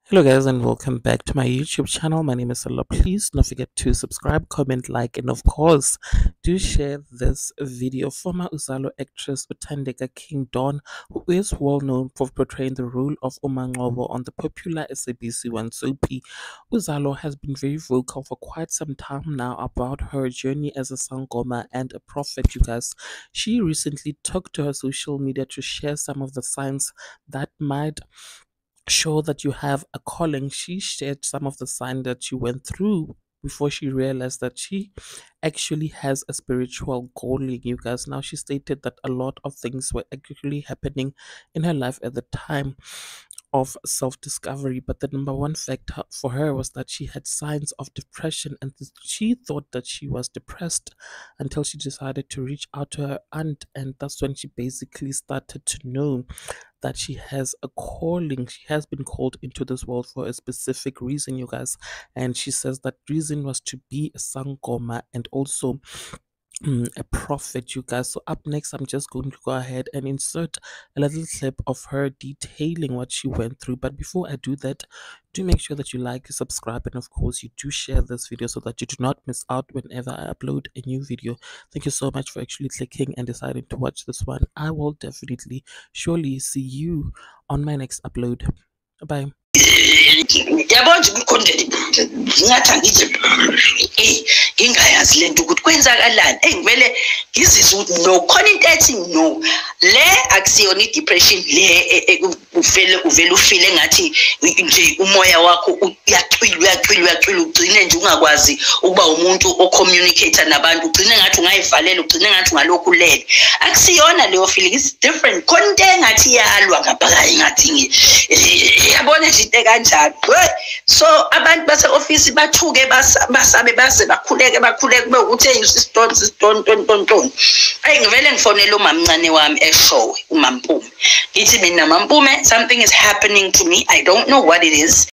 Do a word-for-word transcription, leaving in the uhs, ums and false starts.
Hello guys and welcome back to my YouTube channel. My name is Salah. Please don't forget to subscribe, comment, like, and of course do share this video. Former Uzalo actress Uthandeka King Dawn, who is well known for portraying the role of Umangobo on the popular S A B C one soapy Uzalo, has been very vocal for quite some time now about her journey as a sangoma and a prophet. You guys, she recently took to her social media to share some of the signs that might show that you have a calling. She shared some of the sign that she went through before she realized that she actually has a spiritual calling, you guys. Now, she stated that a lot of things were actually happening in her life at the time of self discovery, but the number one factor for her was that she had signs of depression, and th- she thought that she was depressed until she decided to reach out to her aunt, and that's when she basically started to know that she has a calling. She has been called into this world for a specific reason, you guys. And she says that reason was to be a sangoma and also mm, a prophet, you guys. So up next, I'm just going to go ahead and insert a little clip of her detailing what she went through. But before I do that, do make sure that you like, subscribe, and of course you do share this video so that you do not miss out whenever I upload a new video. Thank you so much for actually clicking and deciding to watch this one. I will definitely surely see you on my next upload. Bye. Yabona umkhondeli ngingathi angithi eh ngingayazi lento ukuthi kwenzakalani eh ngivele ngizizwe ukuthi no khona into ethi no le akusiyona i-depression le ufele uvela ufile ngathi nje umoya wakho uyacwila uyacwila uyacwila ugcine nje ungakwazi ukuba umuntu ocommunicate nabantu ugcine ngathi ungayivalela ugcine ngathi ungalokhu lele akusiyona leyo feeling. It's different. Khona into engathi iyalwa ngaphakathi ngathi yabona nje into kanjalo. So abantu base office bathuke basabe base bakhuleke bakhuleke kube ukuthi eyisistone sistone ton ton ton. Ayi ngivele ngifonela umamncane wami eshowe uMampume. Ngithi mina Mampume, something is happening to me. I don't know what it is.